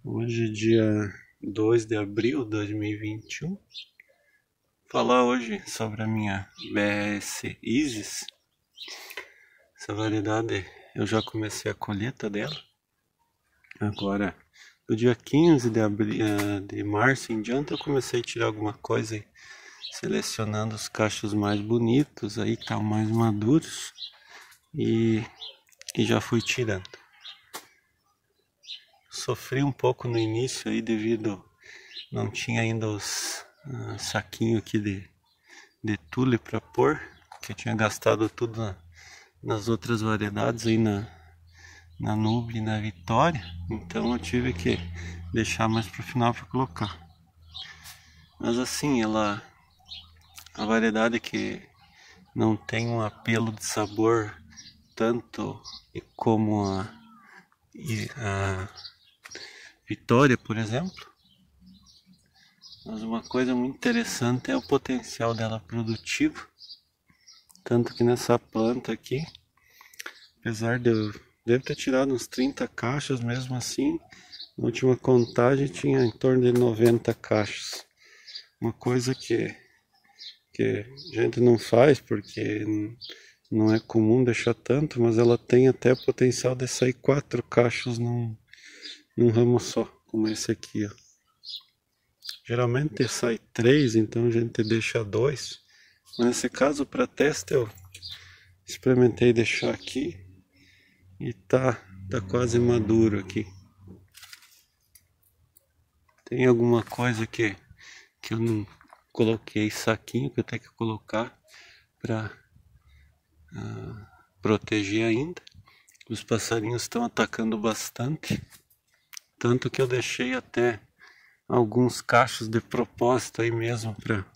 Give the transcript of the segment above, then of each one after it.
Hoje é dia 2 de abril de 2021. Falar hoje sobre a minha BS Isis. Essa variedade eu já comecei a colheita dela. Agora, do dia 15 de março em diante, eu comecei a tirar alguma coisa aí, selecionando os cachos mais bonitos aí, que estão mais maduros, e já fui tirando. Sofri um pouco no início aí devido não tinha ainda os saquinhos aqui de tule para pôr, que eu tinha gastado tudo nas outras variedades aí na Nube e na Vitória, então eu tive que deixar mais pro final para colocar. Mas assim, a variedade que não tem um apelo de sabor tanto como a Vitória, por exemplo. Mas uma coisa muito interessante é o potencial dela produtivo. Tanto que nessa planta aqui, apesar de eu devo ter tirado uns 30 caixas, mesmo assim, na última contagem tinha em torno de 90 caixas. Uma coisa que a gente não faz porque não é comum deixar tanto, mas ela tem até o potencial de sair 4 caixas num ramo só, como esse aqui, ó. Geralmente sai 3, então a gente deixa 2. Mas nesse caso, para teste, eu experimentei deixar aqui e tá quase maduro aqui. Tem alguma coisa que eu não coloquei saquinho, que eu tenho que colocar para proteger ainda. Os passarinhos estão atacando bastante, tanto que eu deixei até alguns cachos de propósito aí mesmo para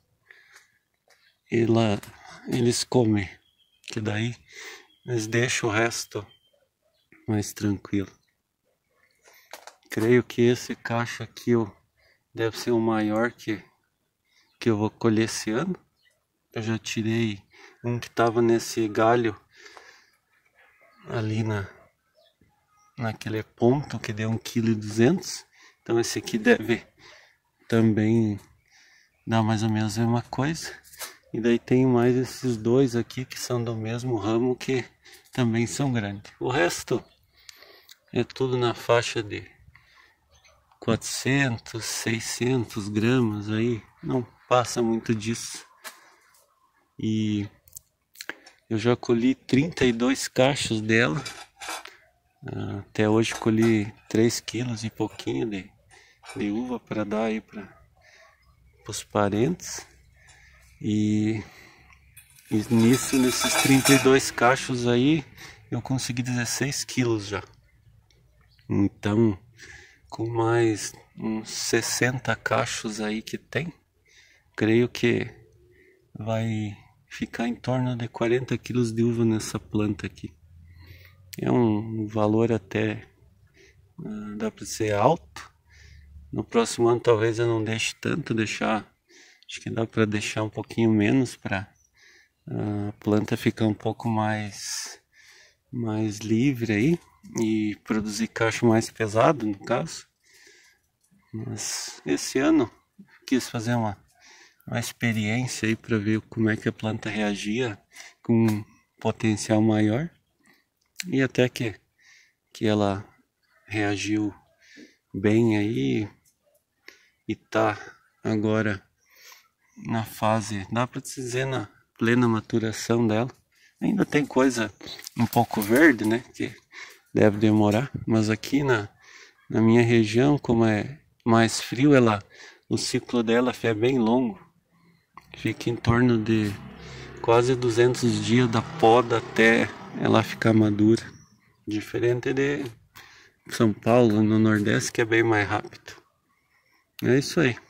eles comer, que daí eles deixam o resto mais tranquilo. Creio que esse cacho aqui deve ser o maior que eu vou colher esse ano. Eu já tirei um que estava nesse galho ali naquele ponto que deu 1,2 kg. Então esse aqui deve também dar mais ou menos a mesma coisa. E daí tem mais esses dois aqui que são do mesmo ramo, que também são grandes. O resto é tudo na faixa de 400, 600 gramas aí, não passa muito disso. E eu já colhi 32 cachos dela. Até hoje colhi 3 quilos e pouquinho de uva para dar aí para os parentes. E nesses 32 cachos aí, eu consegui 16 quilos já. Então, com mais uns 60 cachos aí que tem, creio que vai ficar em torno de 40 quilos de uva nessa planta aqui. É um valor até, dá para ser alto. No próximo ano talvez eu não deixe tanto, acho que dá para deixar um pouquinho menos para a planta ficar um pouco mais livre aí e produzir cacho mais pesado, no caso. Mas esse ano quis fazer uma experiência aí para ver como é que a planta reagia com um potencial maior, e até que ela reagiu bem aí e tá agora na fase, dá para dizer, na plena maturação dela. Ainda tem coisa um pouco verde, né, que deve demorar, mas aqui na minha região, como é mais frio, o ciclo dela é bem longo, fica em torno de quase 200 dias da poda até ela ficar madura, diferente de São Paulo, no Nordeste, que é bem mais rápido. É isso aí.